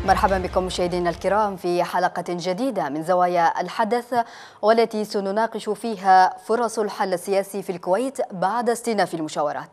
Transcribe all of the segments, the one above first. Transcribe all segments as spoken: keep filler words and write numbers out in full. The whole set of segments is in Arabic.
مرحبا بكم مشاهدينا الكرام في حلقة جديدة من زوايا الحدث، والتي سنناقش فيها فرص الحل السياسي في الكويت بعد استئناف المشاورات.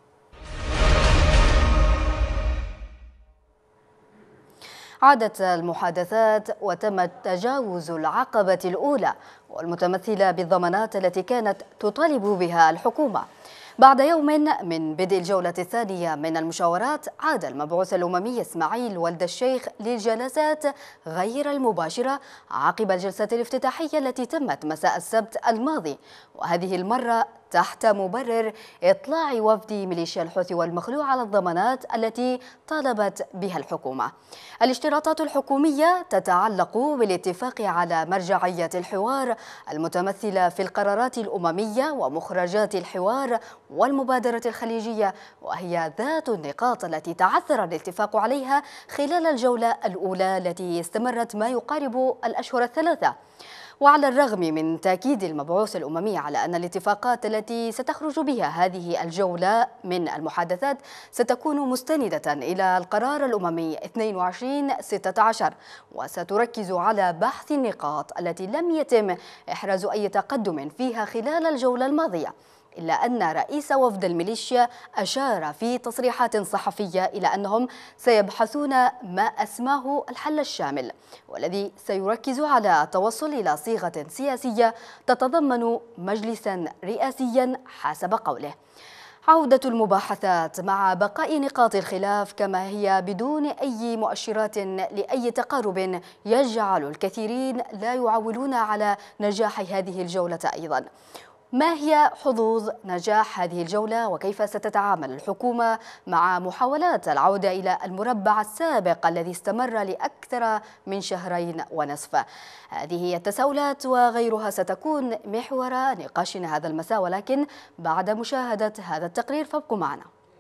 عادت المحادثات وتم تجاوز العقبة الأولى والمتمثلة بالضمانات التي كانت تطالب بها الحكومة. بعد يوم من بدء الجولة الثانية من المشاورات، عاد المبعوث الأممي إسماعيل ولد الشيخ للجلسات غير المباشرة عقب الجلسة الافتتاحية التي تمت مساء السبت الماضي، وهذه المرة تحت مبرر إطلاع وفد ميليشيا الحوثي والمخلوع على الضمانات التي طالبت بها الحكومة. الاشتراطات الحكومية تتعلق بالاتفاق على مرجعية الحوار المتمثلة في القرارات الأممية ومخرجات الحوار والمبادرة الخليجية، وهي ذات النقاط التي تعثر الاتفاق عليها خلال الجولة الأولى التي استمرت ما يقارب الأشهر الثلاثة. وعلى الرغم من تأكيد المبعوث الأممي على أن الاتفاقات التي ستخرج بها هذه الجولة من المحادثات ستكون مستندة إلى القرار الأممي اثنين وعشرين ستة عشر، وستركز على بحث النقاط التي لم يتم إحراز أي تقدم فيها خلال الجولة الماضية، إلا أن رئيس وفد الميليشيا أشار في تصريحات صحفية إلى أنهم سيبحثون ما أسماه الحل الشامل، والذي سيركز على التوصل إلى صيغة سياسية تتضمن مجلسا رئاسيا حسب قوله. عودة المباحثات مع بقاء نقاط الخلاف كما هي بدون أي مؤشرات لأي تقارب يجعل الكثيرين لا يعولون على نجاح هذه الجولة أيضا. ما هي حظوظ نجاح هذه الجولة، وكيف ستتعامل الحكومة مع محاولات العودة إلى المربع السابق الذي استمر لأكثر من شهرين ونصف؟ هذه هي التساؤلات وغيرها ستكون محور نقاشنا هذا المساء، ولكن بعد مشاهدة هذا التقرير فابقوا معنا.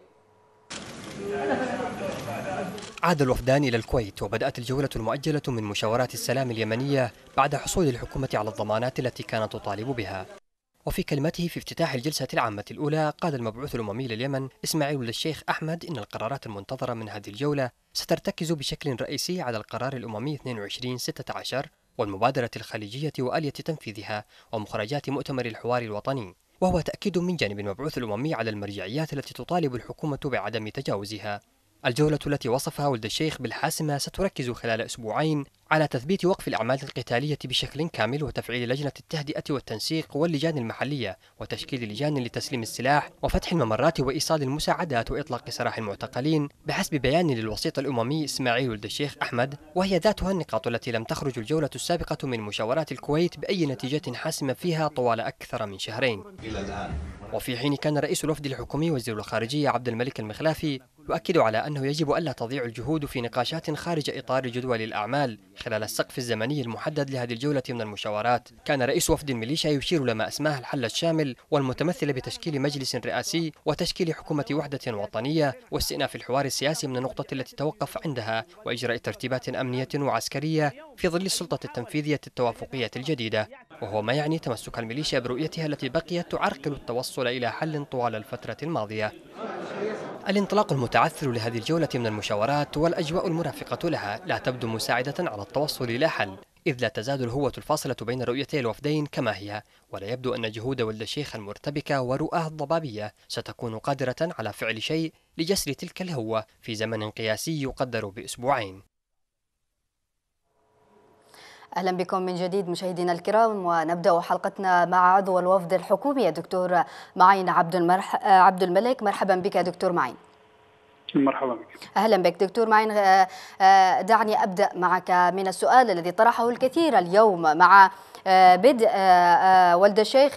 عاد الوفدان إلى الكويت، وبدأت الجولة المؤجلة من مشاورات السلام اليمنية بعد حصول الحكومة على الضمانات التي كانت تطالب بها. وفي كلمته في افتتاح الجلسة العامة الأولى، قال المبعوث الأممي لليمن إسماعيل ولد الشيخ أحمد إن القرارات المنتظرة من هذه الجولة سترتكز بشكل رئيسي على القرار الأممي اثنين وعشرين ستة عشر والمبادرة الخليجية وآلية تنفيذها ومخرجات مؤتمر الحوار الوطني، وهو تأكيد من جانب المبعوث الأممي على المرجعيات التي تطالب الحكومة بعدم تجاوزها. الجولة التي وصفها ولد الشيخ بالحاسمة ستركز خلال أسبوعين على تثبيت وقف الأعمال القتالية بشكل كامل، وتفعيل لجنة التهدئة والتنسيق واللجان المحلية، وتشكيل لجان لتسليم السلاح، وفتح الممرات وإيصال المساعدات، وإطلاق سراح المعتقلين بحسب بيان للوسيط الأممي إسماعيل ولد الشيخ أحمد، وهي ذاتها النقاط التي لم تخرج الجولة السابقة من مشاورات الكويت بأي نتيجة حاسمة فيها طوال أكثر من شهرين. وفي حين كان رئيس الوفد الحكومي وزير الخارجية عبد الملك المخلافي يؤكد على أنه يجب ألا تضيع الجهود في نقاشات خارج إطار جدول الأعمال خلال السقف الزمني المحدد لهذه الجولة من المشاورات، كان رئيس وفد الميليشيا يشير لما أسماه الحل الشامل والمتمثل بتشكيل مجلس رئاسي وتشكيل حكومة وحدة وطنية واستئناف الحوار السياسي من النقطة التي توقف عندها، وإجراء ترتيبات أمنية وعسكرية في ظل السلطة التنفيذية التوافقية الجديدة، وهو ما يعني تمسك الميليشيا برؤيتها التي بقيت تعرقل التوصل إلى حل طوال الفترة الماضية. الانطلاق المتعثر لهذه الجولة من المشاورات والأجواء المرافقة لها لا تبدو مساعدة على التوصل إلى حل، إذ لا تزال الهوة الفاصلة بين رؤيتي الوفدين كما هي، ولا يبدو أن جهود ولد الشيخ المرتبكة ورؤاه الضبابية ستكون قادرة على فعل شيء لجسر تلك الهوة في زمن قياسي يقدر بأسبوعين. أهلا بكم من جديد مشاهدينا الكرام، ونبدأ حلقتنا مع عضو الوفد الحكومي الدكتور معين عبد المرح... عبد الملك. مرحبا بك دكتور معين. مرحبا بك. أهلا بك دكتور معين. دعني أبدأ معك من السؤال الذي طرحه الكثير اليوم مع بدء ولد الشيخ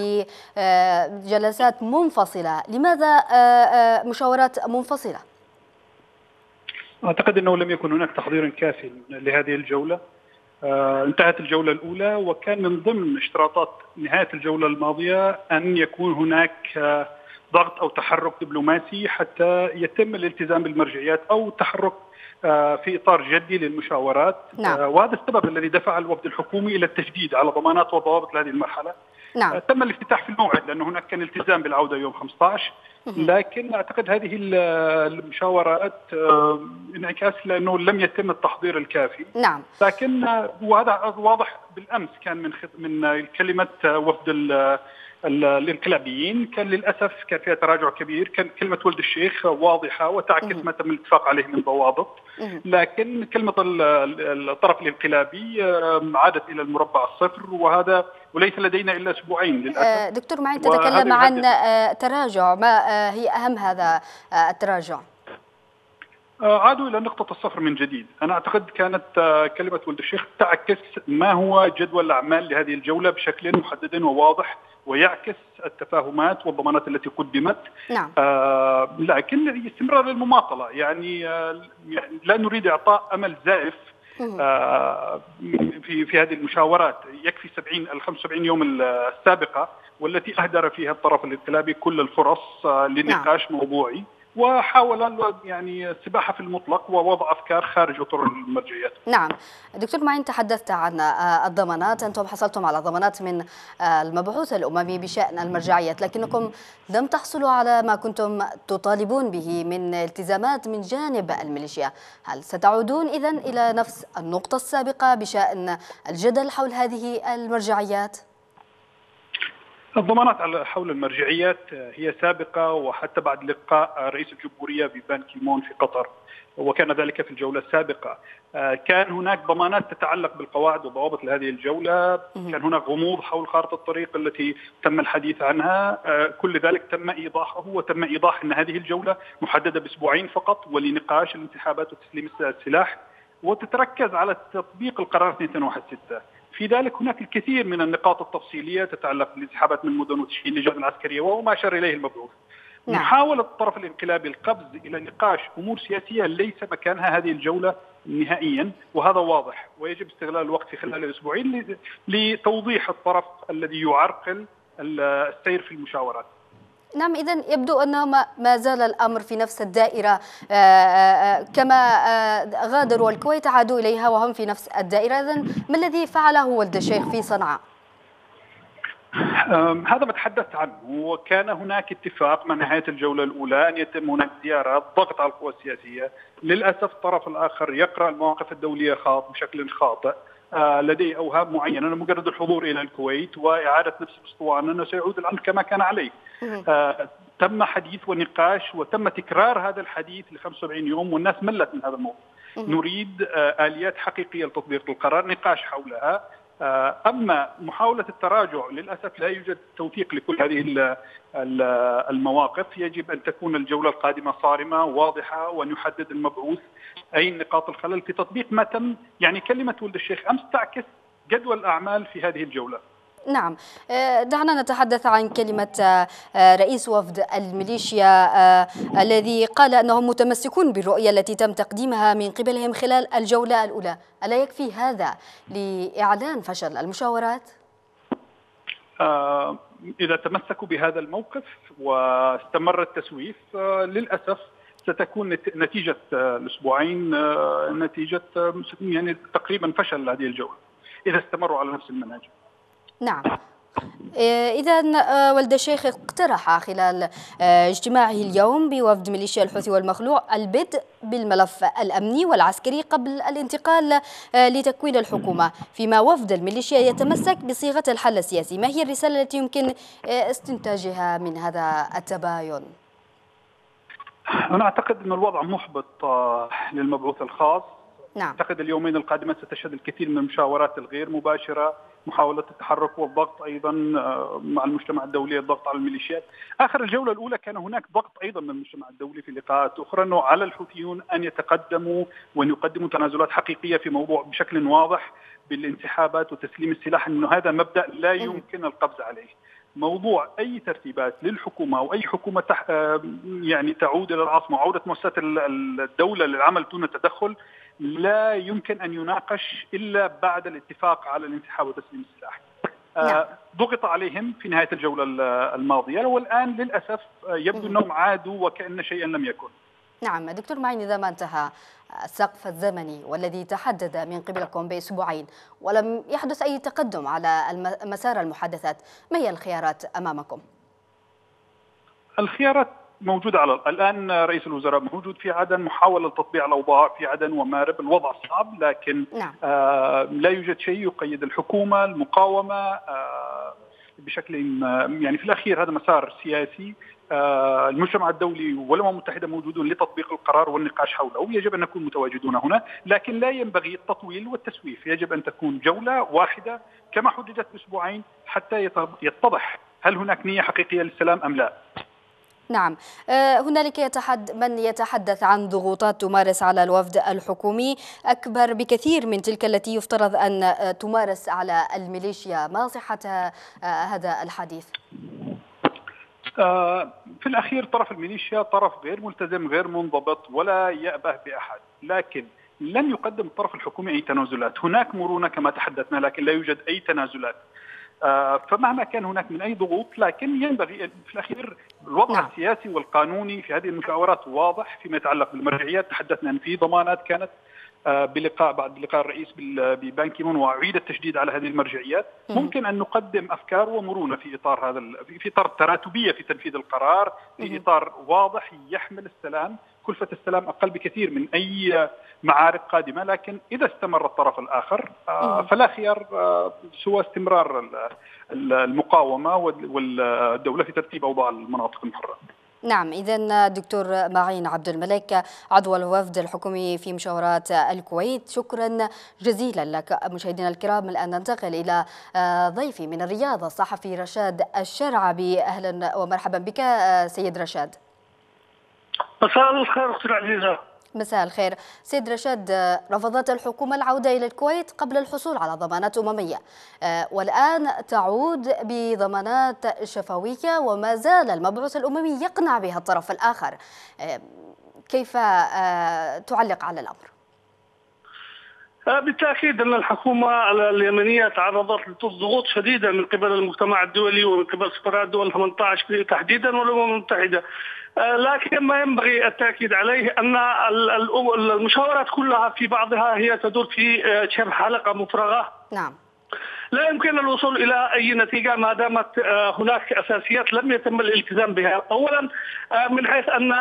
بجلسات منفصلة. لماذا مشاورات منفصلة؟ أعتقد أنه لم يكن هناك تحضير كافي لهذه الجولة. آه، انتهت الجولة الأولى، وكان من ضمن اشتراطات نهاية الجولة الماضية أن يكون هناك آه، ضغط أو تحرك دبلوماسي حتى يتم الالتزام بالمرجعيات أو تحرك آه، في إطار جدي للمشاورات. نعم. آه، وهذا السبب الذي دفع الوفد الحكومي إلى التشديد على ضمانات وضوابط لهذه المرحلة. نعم. تم الافتتاح في الموعد لأنه هناك كان التزام بالعودة يوم خمسة عشر، لكن أعتقد هذه المشاورات انعكاس لأنه لم يتم التحضير الكافي. نعم. لكن وهذا واضح بالأمس كان من من كلمة وفد الانقلابيين، كان للأسف كان فيها تراجع كبير، كان كلمة ولد الشيخ واضحة وتعكس ما تم الاتفاق عليه من ضوابط، لكن كلمة الطرف الانقلابي عادت إلى المربع الصفر، وهذا وليس لدينا إلا أسبوعين للأسف. دكتور معين، تتكلم عن تراجع، ما هي أهم هذا التراجع؟ عادوا إلى نقطة الصفر من جديد. أنا أعتقد كانت كلمة ولد الشيخ تعكس ما هو جدول الأعمال لهذه الجولة بشكل محدد وواضح، ويعكس التفاهمات والضمانات التي قدمت. نعم. آه لكن استمرار المماطلة، يعني آه لا نريد إعطاء أمل زائف آه في في هذه المشاورات. يكفي سبعين ال خمسة وسبعين يوم السابقة والتي أهدر فيها الطرف الانقلابي كل الفرص آه لنقاش نعم. موضوعي، وحاول يعني السباحة في المطلق ووضع أفكار خارج أطر المرجعيات. نعم. دكتور معين، تحدثت عن الضمانات، أنتم حصلتم على ضمانات من المبعوث الأممي بشأن المرجعيات، لكنكم لم تحصلوا على ما كنتم تطالبون به من التزامات من جانب الميليشيا. هل ستعودون إذن إلى نفس النقطة السابقة بشأن الجدل حول هذه المرجعيات؟ الضمانات على حول المرجعيات هي سابقة، وحتى بعد لقاء رئيس الجمهورية ببان كيمون في قطر، وكان ذلك في الجولة السابقة. كان هناك ضمانات تتعلق بالقواعد والضوابط لهذه الجولة، كان هناك غموض حول خارطة الطريق التي تم الحديث عنها، كل ذلك تم إيضاحه، وتم إيضاح أن هذه الجولة محددة بأسبوعين فقط ولنقاش الانسحابات وتسليم السلاح، وتتركز على تطبيق القرار اثنين واحد ستة. في ذلك هناك الكثير من النقاط التفصيلية تتعلق بالانسحابات من المدن وتشكيل اللجان العسكرية وهو ما أشار إليه المبعوث. نعم. محاولة الطرف الانقلابي القفز إلى نقاش أمور سياسية ليس مكانها هذه الجولة نهائيا، وهذا واضح، ويجب استغلال الوقت في خلال الأسبوعين لتوضيح الطرف الذي يعرقل السير في المشاورات. نعم، إذن يبدو أنه ما زال الأمر في نفس الدائرة، كما غادروا الكويت عادوا إليها وهم في نفس الدائرة. إذن ما الذي فعله ولد الشيخ في صنعاء؟ هذا ما تحدثت عنه، وكان هناك اتفاق مع نهاية الجولة الأولى أن يتم هناك زيارات ضغط على القوى السياسية. للأسف الطرف الآخر يقرأ المواقف الدولية خاطئ بشكل خاطئ، لديه أوهام معينة أن مجرد الحضور إلى الكويت وإعادة نفس الأسطوانة أنه سيعود الأمر كما كان عليه. آه تم حديث ونقاش وتم تكرار هذا الحديث ل خمسة وسبعين يوم، والناس ملت من هذا الموضوع. نريد آه آليات حقيقية لتطبيق القرار، نقاش حولها. آه أما محاولة التراجع للأسف لا يوجد توثيق لكل هذه المواقف. يجب أن تكون الجولة القادمة صارمة واضحة، وأن يحدد المبعوث أي نقاط الخلل في تطبيق ما تم. يعني كلمة ولد الشيخ أمس تعكس جدول الأعمال في هذه الجولة. نعم، دعنا نتحدث عن كلمة رئيس وفد الميليشيا الذي قال أنهم متمسكون بالرؤية التي تم تقديمها من قبلهم خلال الجولة الأولى. ألا يكفي هذا لإعلان فشل المشاورات؟ آه إذا تمسكوا بهذا الموقف واستمر التسويف آه للأسف ستكون نتيجة الأسبوعين آه نتيجة آه يعني تقريبا فشل هذه الجولة إذا استمروا على نفس المنهج. نعم، إذا ولد الشيخ اقترح خلال اجتماعه اليوم بوفد ميليشيا الحوثي والمخلوع البدء بالملف الأمني والعسكري قبل الانتقال لتكوين الحكومة، فيما وفد الميليشيا يتمسك بصيغة الحل السياسي. ما هي الرسالة التي يمكن استنتاجها من هذا التباين؟ أنا أعتقد أن الوضع محبط للمبعوث الخاص. نعم. أعتقد اليومين القادمة ستشهد الكثير من المشاورات الغير مباشرة، محاولة التحرك والضغط أيضا مع المجتمع الدولي، الضغط على الميليشيات. آخر الجولة الأولى كان هناك ضغط أيضا من المجتمع الدولي في لقاءات أخرى أنه على الحوثيون أن يتقدموا وأن يقدموا تنازلات حقيقية في موضوع بشكل واضح بالانسحابات وتسليم السلاح، أنه هذا مبدأ لا يمكن القبض عليه. موضوع أي ترتيبات للحكومة أو أي حكومة تح يعني تعود إلى العاصمة وعودة مؤسسات الدولة للعمل دون تدخل لا يمكن أن يناقش إلا بعد الاتفاق على الانسحاب وتسليم السلاح. آه ضغط عليهم في نهاية الجولة الماضية، والآن للأسف يبدو أنهم عادوا وكأن شيئا لم يكن. نعم دكتور معين، إذا ما انتهى السقف الزمني والذي تحدد من قبلكم بأسبوعين ولم يحدث أي تقدم على مسار المحادثات، ما هي الخيارات أمامكم؟ الخيارات موجودة على الآن. رئيس الوزراء موجود في عدن، محاولة تطبيع الأوضاع في عدن ومارب. الوضع صعب، لكن نعم. آه لا يوجد شيء يقيد الحكومة. المقاومة آه بشكل يعني في الأخير هذا مسار سياسي. آه المجتمع الدولي والأمم المتحدة موجودون لتطبيق القرار والنقاش حوله، يجب أن نكون متواجدون هنا، لكن لا ينبغي التطويل والتسويف. يجب أن تكون جولة واحدة كما حددت بأسبوعين حتى يتضح هل هناك نية حقيقية للسلام أم لا. نعم، هنالك يتحد من يتحدث عن ضغوطات تمارس على الوفد الحكومي أكبر بكثير من تلك التي يفترض أن تمارس على الميليشيا. ما صحة هذا الحديث؟ في الأخير طرف الميليشيا طرف غير ملتزم، غير منضبط، ولا يأبه بأحد، لكن لن يقدم الطرف الحكومي أي تنازلات. هناك مرونة كما تحدثنا، لكن لا يوجد أي تنازلات. فمهما كان هناك من أي ضغوط، لكن ينبغي في الأخير الوضع نعم. السياسي والقانوني في هذه المشاورات واضح. فيما يتعلق بالمرجعيات تحدثنا أن في ضمانات كانت بلقاء بعد لقاء الرئيس ببان كيمون، وأعيد التشديد على هذه المرجعيات. ممكن أن نقدم أفكار ومرونة في إطار هذا في إطار التراتبية في تنفيذ القرار، في إطار واضح يحمل السلام. كلفة السلام أقل بكثير من أي معارك قادمة، لكن إذا استمر الطرف الآخر فلا خيار سوى استمرار المقاومة والدولة في ترتيب أوضاع المناطق المحررة. نعم، إذا دكتور معين عبد الملك، عضو الوفد الحكومي في مشاورات الكويت، شكرا جزيلا لك. مشاهدينا الكرام، الآن ننتقل إلى ضيفي من الرياض الصحفي رشاد الشرعبي. أهلا ومرحبا بك سيد رشاد. مساء الخير أختي العزيزة. مساء الخير سيد رشاد. رفضت الحكومة العودة إلى الكويت قبل الحصول على ضمانات أممية، والآن تعود بضمانات شفوية، وما زال المبعوث الأممي يقنع بها الطرف الآخر. كيف تعلق على الأمر؟ بالتأكيد أن الحكومة اليمنية تعرضت لضغوط شديدة من قبل المجتمع الدولي ومن قبل سفراء الدول ثمانية عشر تحديدا والأمم المتحدة، لكن ما ينبغي التأكيد عليه أن المشاورات كلها في بعضها هي تدور في شبه حلقة مفرغة. نعم. لا يمكن الوصول إلى أي نتيجة ما دامت هناك أساسيات لم يتم الالتزام بها. أولا من حيث أن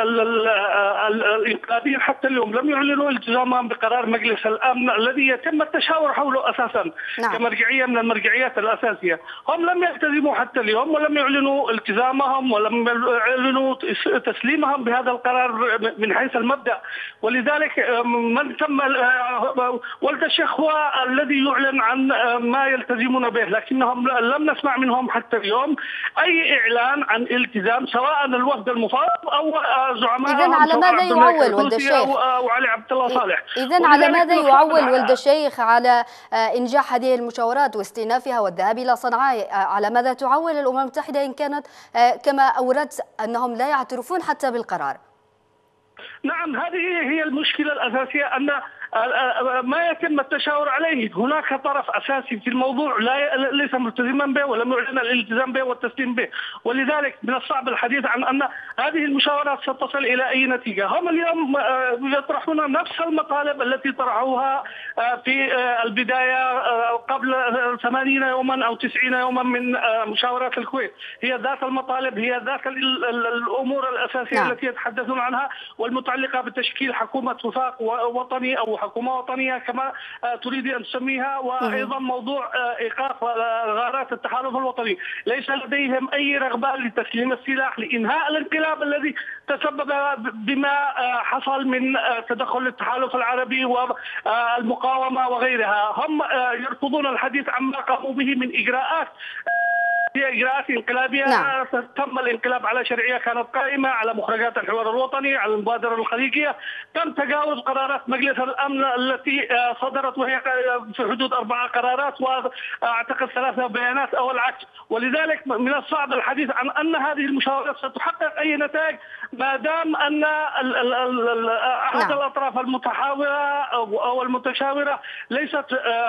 الإنقاذيين حتى اليوم لم يعلنوا التزامهم بقرار مجلس الأمن الذي يتم التشاور حوله أساسا. نعم. كمرجعية من المرجعيات الأساسية. هم لم يلتزموا حتى اليوم ولم يعلنوا التزامهم ولم يعلنوا تسليمهم بهذا القرار من حيث المبدأ، ولذلك من تم ولد الشيخ هو الذي يعلن عن ما يلتزمون به، لكنهم لم نسمع منهم حتى اليوم أي إعلان عن التزام، سواء الوفد المفاوض أو زعماء. إذن على ماذا يعول ولد الشيخ؟ أو علي عبد الله صالح. إذن على ماذا يعول ولد الشيخ على إنجاح هذه المشاورات واستئنافها والذهاب إلى صنعاء؟ على ماذا تعول الأمم المتحدة إن كانت كما أوردت أنهم لا يعترفون حتى بالقرار؟ نعم، هذه هي المشكلة الأساسية، أن ما يتم التشاور عليه. هناك طرف أساسي في الموضوع لا ليس ملتزما به ولم يعلن الالتزام به والتسليم به، ولذلك من الصعب الحديث عن أن هذه المشاورات ستصل إلى أي نتيجة. هم اليوم يطرحون نفس المطالب التي طرحوها في البداية قبل ثمانين يوما أو تسعين يوما من مشاورات الكويت. هي ذات المطالب، هي ذات الأمور الأساسية نعم. التي يتحدثون عنها والمتعلقة بتشكيل حكومة وفاق وطني أو حكومة وطنية كما تريد أن تسميها، وأيضا موضوع إيقاف غارات التحالف الوطني. ليس لديهم أي رغبة لتسليم السلاح لإنهاء الانقلاب الذي تسبب بما حصل من تدخل التحالف العربي والمقاومة وغيرها. هم يرفضون الحديث عما قاموا به من إجراءات هي إجراءات انقلابية. نعم. تم الانقلاب على شرعية كانت قائمة على مخرجات الحوار الوطني، على المبادرة الخليجية. تم تجاوز قرارات مجلس الأمن التي صدرت وهي في حدود أربعة قرارات وأعتقد ثلاثة بيانات أو العكس، ولذلك من الصعب الحديث عن أن هذه المشاورات ستحقق أي نتائج ما دام ان احد الاطراف المتحاوره او المتشاوره ليست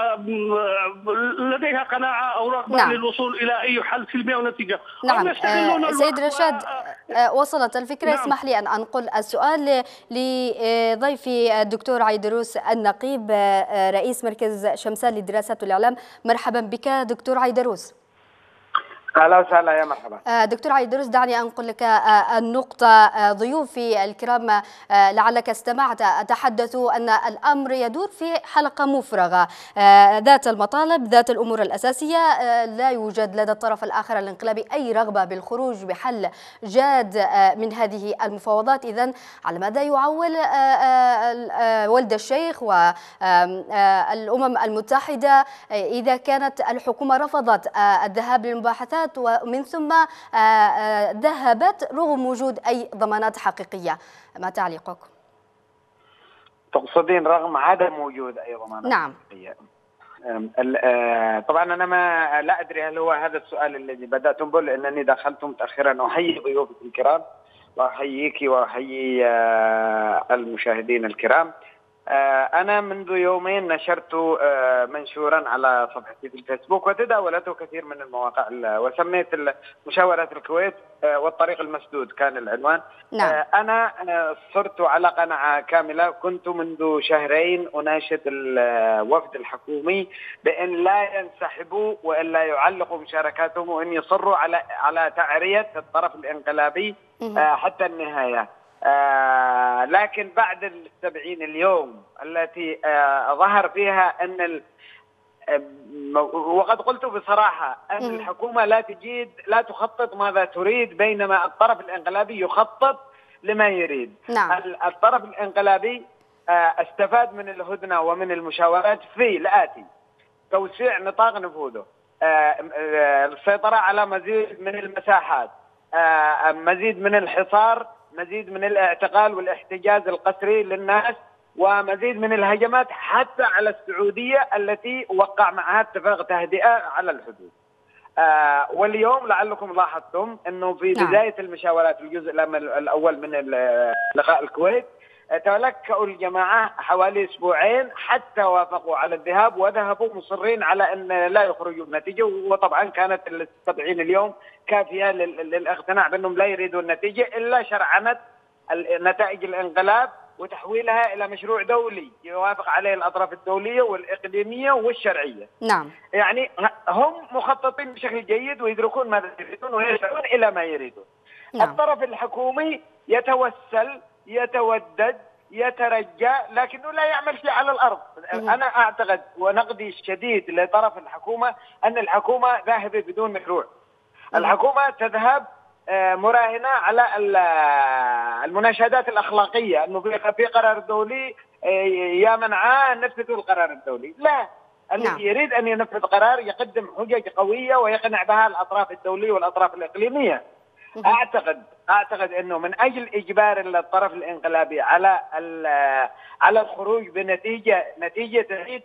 لديها قناعه او رغبه نعم. للوصول الى اي حل سلمي ونتيجه. نعم آه سيد رشاد آه وصلت الفكره. نعم. اسمح لي ان انقل السؤال لضيفي الدكتور عيدروس النقيب آه رئيس مركز شمسان للدراسات والاعلام. مرحبا بك دكتور عيدروس. اهلا وسهلا يا مرحبا. دكتور عيدروس دعني انقل لك النقطة. ضيوفي الكرام لعلك استمعت تحدثوا ان الامر يدور في حلقة مفرغة ذات المطالب ذات الامور الاساسية. لا يوجد لدى الطرف الاخر الانقلابي اي رغبة بالخروج بحل جاد من هذه المفاوضات. اذا على ماذا يعول ولد الشيخ والامم المتحدة اذا كانت الحكومة رفضت الذهاب للمباحثات ومن ثم ذهبت رغم وجود أي ضمانات حقيقية؟ ما تعليقك؟ تقصدين رغم عدم وجود أي ضمانات نعم. حقيقية؟ طبعا أنا ما لا أدري هل هو هذا السؤال الذي بدأتم به، لأنني دخلت متأخرا. أحيي ضيوفك الكرام وأحييك وأحيي المشاهدين الكرام. أنا منذ يومين نشرت منشورا على صفحتي في الفيسبوك وتداولته كثير من المواقع وسميت مشاورات الكويت والطريق المسدود كان العنوان. نعم. أنا صرت على قناعة كاملة. كنت منذ شهرين أناشد الوفد الحكومي بأن لا ينسحبوا وأن لا يعلقوا مشاركاتهم وأن يصروا على على تعرية الطرف الانقلابي حتى النهاية. آه لكن بعد السبعين اليوم التي آه ظهر فيها أن ال... وقد قلت بصراحة أن الحكومة لا تجيد لا تخطط ماذا تريد، بينما الطرف الانقلابي يخطط لما يريد. نعم. الطرف الانقلابي آه استفاد من الهدنة ومن المشاورات في الآتي: توسيع نطاق نفوذه، آه السيطرة على مزيد من المساحات، آه مزيد من الحصار، مزيد من الاعتقال والاحتجاز القسري للناس، ومزيد من الهجمات حتى على السعودية التي وقع معها اتفاق تهدئة على الحدود. آه واليوم لعلكم لاحظتم أنه في بداية المشاورات الجزء الأول من لقاء الكويت تلكأوا الجماعة حوالي أسبوعين حتى وافقوا على الذهاب، وذهبوا مصرين على أن لا يخرجوا بنتيجة. وطبعا كانت السبعين اليوم كافية للاقتناع بأنهم لا يريدوا النتيجة إلا شرعنة نتائج الانقلاب وتحويلها إلى مشروع دولي يوافق عليه الأطراف الدولية والإقليمية والشرعية. نعم. يعني هم مخططين بشكل جيد ويدركون ماذا يريدون ويسعون إلى ما يريدون. نعم. الطرف الحكومي يتوسل، يتودد، يترجى، لكنه لا يعمل شيء على الأرض. أنا أعتقد ونقدي الشديد لطرف الحكومة أن الحكومة ذاهبة بدون مشروع. الحكومة تذهب مراهنة على المناشدات الأخلاقية، أنه في قرار دولي يا منعاه نفذوا القرار الدولي. لا، الذي يريد أن ينفذ قرار يقدم حجج قوية ويقنع بها الأطراف الدولية والأطراف الإقليمية. أعتقد أعتقد أنه من أجل إجبار الطرف الانقلابي على على الخروج بنتيجة نتيجة تعيد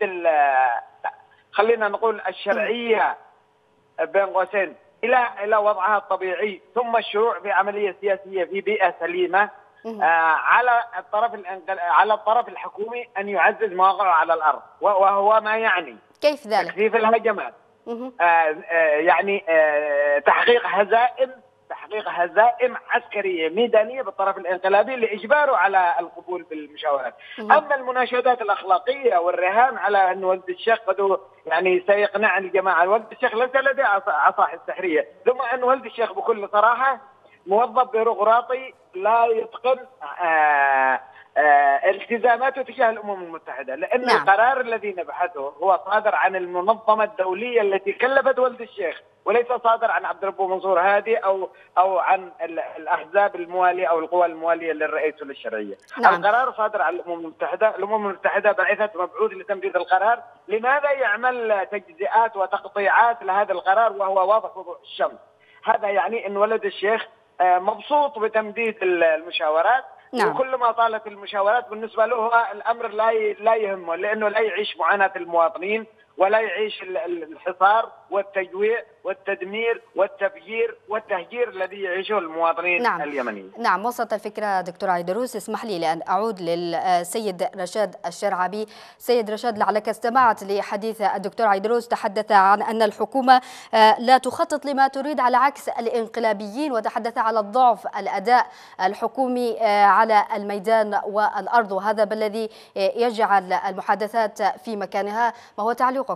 خلينا نقول الشرعية بين قوسين إلى إلى وضعها الطبيعي، ثم الشروع في عملية سياسية في بيئة سليمة، آه على الطرف على الطرف الحكومي أن يعزز مواقعه على الأرض، وهو ما يعني كيف ذلك؟ تكثيف الهجمات، آه آه يعني آه تحقيق هزائم تحقيق هزائم عسكرية ميدانية بالطرف الانقلابي لإجباره على القبول بالمشاورات. أما المناشدات الأخلاقية والرهان على أن ولد الشيخ قد يعني سيقنع الجماعة، ولد الشيخ ليس لديه عصا سحرية، ثم أن ولد الشيخ بكل صراحة موظف بيروقراطي لا يتقن آآ آآ التزاماته تجاه الأمم المتحدة، لأن نعم. القرار الذي نبحثه هو صادر عن المنظمة الدولية التي كلفت ولد الشيخ، وليس صادر عن عبد الرب منصور هادي أو أو عن الأحزاب الموالية أو القوى الموالية للرئيس وللشرعية. نعم. القرار صادر عن الأمم المتحدة، الأمم المتحدة بعثت مبعوث لتنفيذ القرار. لماذا يعمل تجزئات وتقطيعات لهذا القرار وهو واضح وضوح الشمس؟ هذا يعني أن ولد الشيخ مبسوط بتمديد المشاورات. نعم. وكل ما طالت المشاورات بالنسبة له هو الأمر لا لا يهمه، لأنه لا يعيش معاناة المواطنين ولا يعيش الحصار والتجويع والتدمير والتفجير والتهجير الذي يعيشه المواطنين نعم. اليمنيين. نعم، وصلت الفكرة دكتور عيدروس. اسمح لي لأن أعود للسيد رشاد الشرعبي. سيد رشاد، لعلك استمعت لحديث الدكتور عيدروس، تحدث عن أن الحكومة لا تخطط لما تريد على عكس الانقلابيين، وتحدث على الضعف الأداء الحكومي على الميدان والأرض، وهذا بالذي يجعل المحادثات في مكانها. ما هو تعليقك؟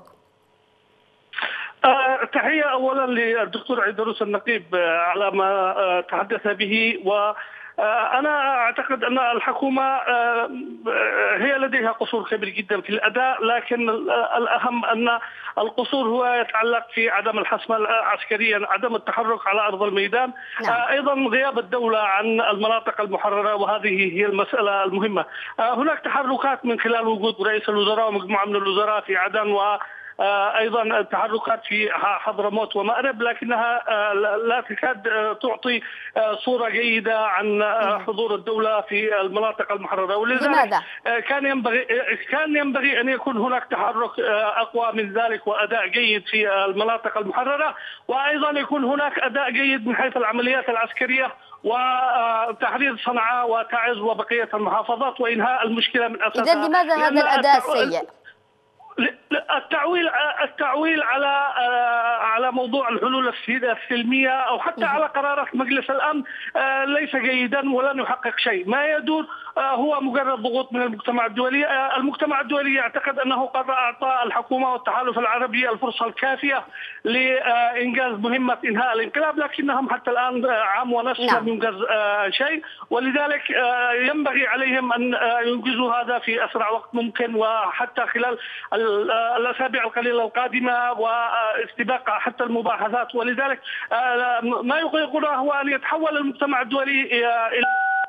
أه تحية أولا للدكتور عيدروس النقيب على ما أه تحدث به. وأنا أعتقد أن الحكومة أه هي لديها قصور كبير جدا في الأداء، لكن الأهم أن القصور هو يتعلق في عدم الحسم عسكريا، عدم التحرك على أرض الميدان. نعم. أه أيضا غياب الدولة عن المناطق المحررة، وهذه هي المسألة المهمة. أه هناك تحركات من خلال وجود رئيس الوزراء ومجموعة من الوزراء في عدن، و أيضا تحركات في حضرموت ومأرب، لكنها لا تكاد تعطي صورة جيدة عن حضور الدولة في المناطق المحررة. ولذلك كان ينبغي كان ينبغي أن يكون هناك تحرك أقوى من ذلك وأداء جيد في المناطق المحررة، وأيضا يكون هناك أداء جيد من حيث العمليات العسكرية وتحرير صنعاء وتعز وبقية المحافظات وإنهاء المشكلة من أساسها. إذن لماذا هذا الأداء السيء؟ التعويل التعويل على على موضوع الحلول السلميه او حتى على قرارات مجلس الامن ليس جيدا ولن يحقق شيء. ما يدور هو مجرد ضغوط من المجتمع الدولي. المجتمع الدولي يعتقد انه قد اعطى الحكومه والتحالف العربي الفرصه الكافيه لانجاز مهمه انهاء الانقلاب، لكنهم حتى الان عام ونصف لم ينجز شيء، ولذلك ينبغي عليهم ان ينجزوا هذا في اسرع وقت ممكن، وحتى خلال الأسابيع القليلة القادمة، واستباق حتى المباحثات. ولذلك ما يقولونه هو أن يتحول المجتمع الدولي إلى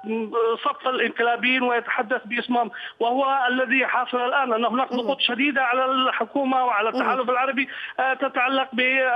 صف الانقلابيين ويتحدث باسمهم، وهو الذي حاصل الآن، أن هناك ضغوط شديدة على الحكومة وعلى التحالف العربي تتعلق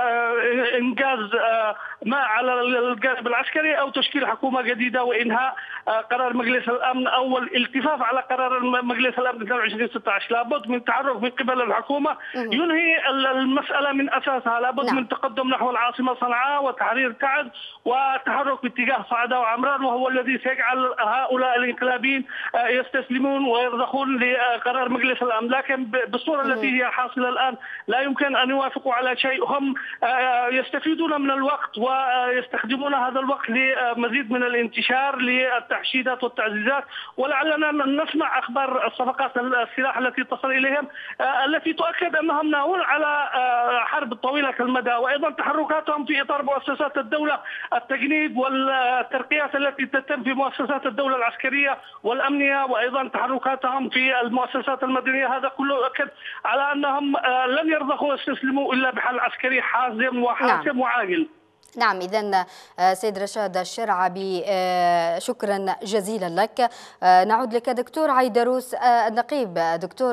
بإنجاز ما على الجانب العسكري أو تشكيل حكومة جديدة وإنهاء قرار مجلس الأمن أو الالتفاف على قرار مجلس الأمن اثنين وعشرين ستة عشر. لابد من تحرك من قبل الحكومة ينهي المسألة من أساسها. لابد نعم. من تقدم نحو العاصمة صنعاء وتحرير تعز والتحرك باتجاه صعدة وعمران، وهو الذي سيجعل هؤلاء الانقلابيين يستسلمون ويرضخون لقرار مجلس الأمن. لكن بالصورة التي هي حاصلة الآن لا يمكن أن يوافقوا على شيء. هم يستفيدون من الوقت ويستخدمون هذا الوقت لمزيد من الانتشار للتحشيدات والتعزيزات، ولعلنا نسمع أخبار الصفقات السلاح التي تصل إليهم التي تؤكد أنهم ناوون على حرب طويلة المدى. وأيضا تحركاتهم في إطار مؤسسات الدولة، التجنيد والترقيات التي تتم في مؤسسات الدولة العسكرية والأمنية، وأيضا تحركاتهم في المؤسسات المدنية، هذا كله يؤكد على أنهم لن يرضخوا ويستسلموا إلا بحل عسكري حازم وحاسم نعم. وعاجل. نعم، إذن سيد رشاد الشرعبي شكرا جزيلا لك. نعود لك دكتور عيدروس النقيب. دكتور،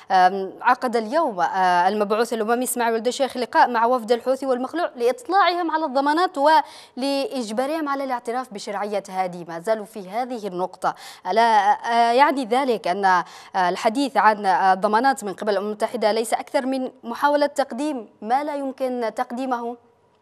عقد اليوم المبعوث الأممي اسماعيل ولد الشيخ لقاء مع وفد الحوثي والمخلوع لإطلاعهم على الضمانات ولإجبارهم على الاعتراف بشرعية هادي. ما زالوا في هذه النقطة. ألا يعني ذلك أن الحديث عن ضمانات من قبل الأمم المتحدة ليس أكثر من محاولة تقديم ما لا يمكن تقديمه؟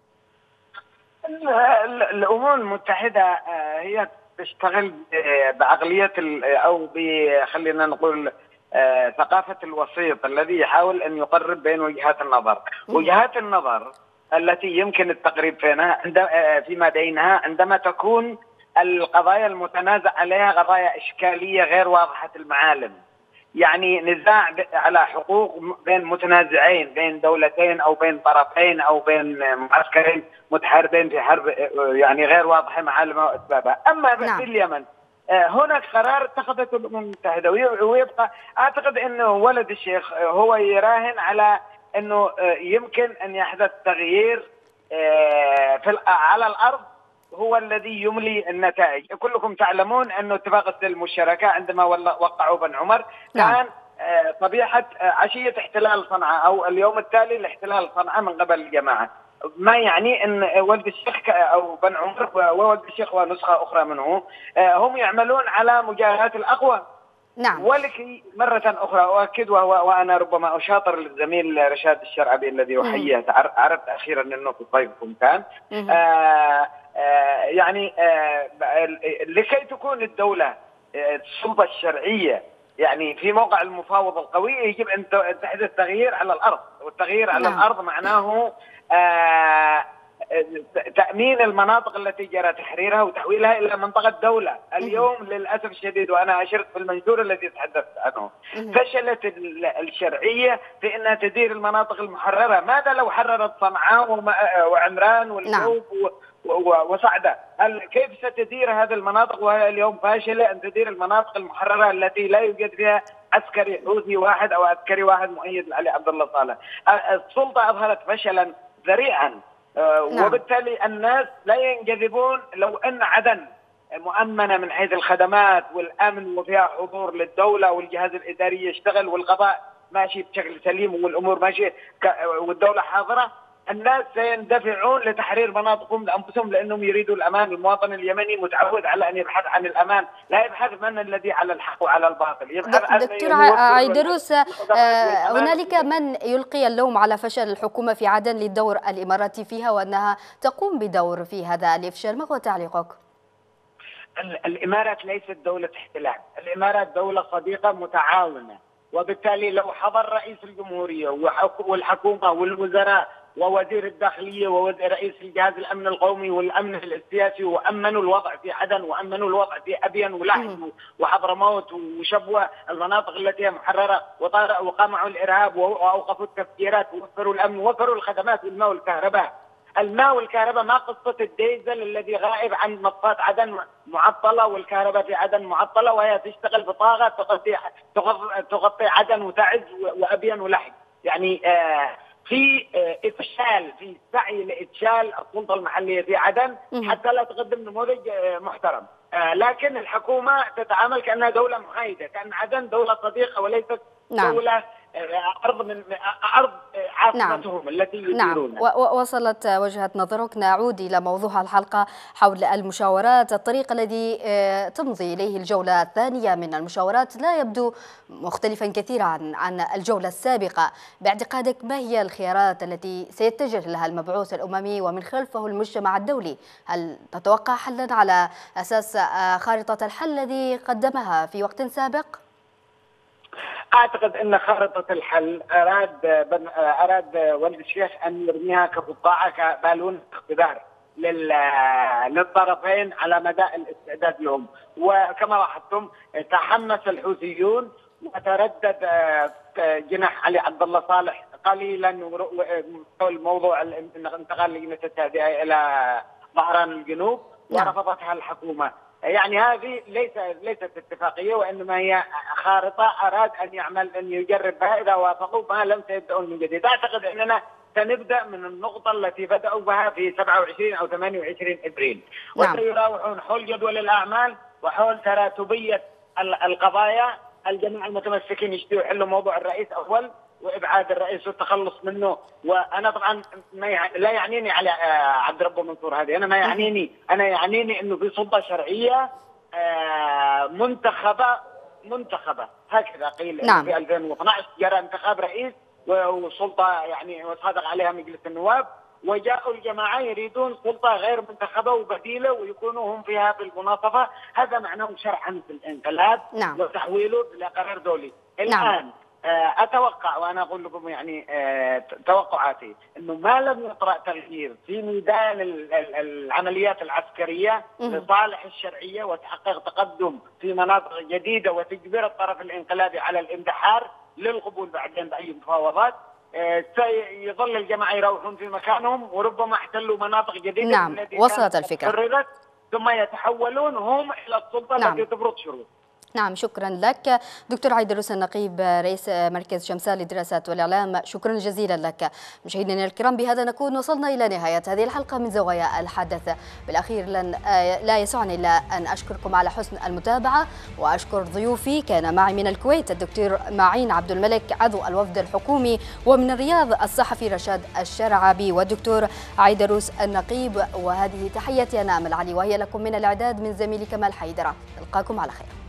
الأمم المتحدة هي تشتغل بعقلية أو خلينا نقول ثقافة الوسيط الذي يحاول أن يقرب بين وجهات النظر. وجهات النظر التي يمكن التقريب فيها فيما بينها عندما تكون القضايا المتنازع عليها قضايا إشكالية غير واضحة المعالم، يعني نزاع على حقوق بين متنازعين، بين دولتين أو بين طرفين أو بين معسكرين متحاربين في حرب يعني غير واضحة معالمها وأسبابها. أما في اليمن هناك قرار اتخذته الأمم المتحدة ويبقى أعتقد أنه ولد الشيخ هو يراهن على أنه يمكن أن يحدث تغيير في على الأرض هو الذي يملي النتائج. كلكم تعلمون أن اتفاق السلم والشراكة عندما وقعوا بن عمر كان طبيعة عشية احتلال صنعاء أو اليوم التالي لاحتلال صنعاء من قبل الجماعة، ما يعني أن ولد الشيخ أو بن عمر وولد الشيخ ونسخة أخرى منه هم يعملون على مجاهدة الأقوى نعم. ولكي مرة أخرى أؤكد وأنا ربما أشاطر للزميل رشاد الشرعبي الذي أحييه، عرفت أخيرا أنه في ضيفكم كان آه آه يعني آه لكي تكون الدولة السلطة الشرعية يعني في موقع المفاوضة القوي يجب أن تحدث تغيير على الأرض، والتغيير على نعم. الأرض معناه آه تأمين المناطق التي جرى تحريرها وتحويلها إلى منطقة دولة. اليوم للأسف الشديد وأنا أشرت في المنشور الذي تحدثت عنه فشلت الشرعية في أنها تدير المناطق المحررة. ماذا لو حررت صنعاء وعمران والجوف وصعدة؟ هل كيف ستدير هذه المناطق وهي اليوم فاشلة أن تدير المناطق المحررة التي لا يوجد فيها عسكري حوثي واحد أو عسكري واحد مؤيد لعلي عبد الله صالح؟ السلطة أظهرت فشلا ذريعا. نعم. وبالتالي الناس لا ينجذبون. لو أن عدن مؤمنة من حيث الخدمات والأمن وفيها حضور للدولة والجهاز الإداري يشتغل والقضاء ماشي بشكل سليم والأمور ماشية والدولة حاضرة، الناس سيندفعون لتحرير مناطقهم لأنفسهم لأنهم يريدوا الأمان. المواطن اليمني متعود على أن يبحث عن الأمان، لا يبحث من الذي على الحق وعلى الباطل. دكتور عيدروس، هنالك من يلقي اللوم على فشل الحكومة في عدن للدور الإماراتي فيها وأنها تقوم بدور في هذا الإفشال، ما هو تعليقك؟ الإمارات ليست دولة احتلال، الإمارات دولة صديقة متعاونة، وبالتالي لو حضر رئيس الجمهورية والحكومة والوزراء ووزير الداخلية ورئيس الجهاز الأمن القومي والأمن السياسي وأمنوا الوضع في عدن وأمنوا الوضع في أبين ولحج وحضرموت وشبوة المناطق التي هي محررة وقمعوا الإرهاب وأوقفوا التفجيرات ووفروا الأمن ووفروا الخدمات والماء والكهرباء. الماء والكهرباء ما قصة الديزل الذي غائب عن مصفات عدن معطلة والكهرباء في عدن معطلة وهي تشتغل بطاقة تغطي تغطي عدن وتعز وأبين ولحج. يعني آه في إفشال في سعي لإفشال السلطة المحلية في عدن حتى لا تقدم نموذج محترم. لكن الحكومة تتعامل كأنها دولة محايدة، كأن عدن دولة صديقة وليست نعم. دولة أرض من أرض عاصمتهم نعم. التي يديرونها. نعم. ووصلت وجهة نظرك. نعود إلى موضوع الحلقة حول المشاورات. الطريق الذي تمضي إليه الجولة الثانية من المشاورات لا يبدو مختلفا كثيرا عن عن الجولة السابقة. باعتقادك ما هي الخيارات التي سيتجه لها المبعوث الأممي ومن خلفه المجتمع الدولي؟ هل تتوقع حلا على أساس خارطة الحل الذي قدمها في وقت سابق؟ أعتقد أن خارطة الحل أراد بن أراد ولد الشيخ أن يرميها كفقاعة كبالون اختبار للطرفين على مدى الاستعداد لهم. وكما لاحظتم تحمس الحوثيون وتردد جناح علي عبد الله صالح قليلا حول موضوع انتقال لجنة التهدئة إلى ظهران الجنوب ورفضتها الحكومة. يعني هذه ليس ليست اتفاقية وإنما هي خارطة أراد أن يعمل أن يجرب بها إذا وافقوا ما لم سيبدأون من جديد. أعتقد أننا سنبدأ من النقطة التي بدأوا بها في سبعة وعشرين أو ثمانية وعشرين إبريل وسيراوحون حول جدول الأعمال وحول تراتبية القضايا. الجميع المتمسكين يشتوا يحلوا موضوع الرئيس أول وإبعاد الرئيس والتخلص منه. وأنا طبعا ما يعني لا يعنيني على عبد ربه منصور هذه، أنا ما يعنيني أنا يعنيني إنه في سلطة شرعية منتخبة منتخبة هكذا قيل. نعم. في ألفين واثني عشر جرى انتخاب رئيس وسلطة يعني وصادق عليها مجلس النواب، وجاءوا الجماعة يريدون سلطة غير منتخبة وبديلة ويكونوا هم فيها في المناصفة. هذا معناه شرعا في الانقلاب. نعم. وتحويله لقرار دولي. الآن نعم. أتوقع وأنا أقول لكم يعني توقعاتي أنه ما لم يطرأ تغيير في ميدان العمليات العسكرية لصالح الشرعية وتحقق تقدم في مناطق جديدة وتجبر الطرف الانقلابي على الانتحار للقبول بعدين بأي مفاوضات، سيظل الجماعة يروحون في مكانهم وربما احتلوا مناطق جديدة. نعم. وصلت الفكرة. ثم يتحولون هم إلى السلطة نعم. التي تفرض شروط. نعم، شكرا لك دكتور عيدروس النقيب رئيس مركز شمسال للدراسات والإعلام، شكرا جزيلا لك. مشاهدينا الكرام، بهذا نكون وصلنا إلى نهاية هذه الحلقة من زوايا الحدث. بالأخير لن لا يسعني إلا أن أشكركم على حسن المتابعة وأشكر ضيوفي. كان معي من الكويت الدكتور معين عبد الملك عضو الوفد الحكومي، ومن الرياض الصحفي رشاد الشرعبي والدكتور عيدروس النقيب. وهذه تحياتي أنا أمل علي، وهي لكم من الإعداد من زميلي كمال حيدرة. ألقاكم على خير.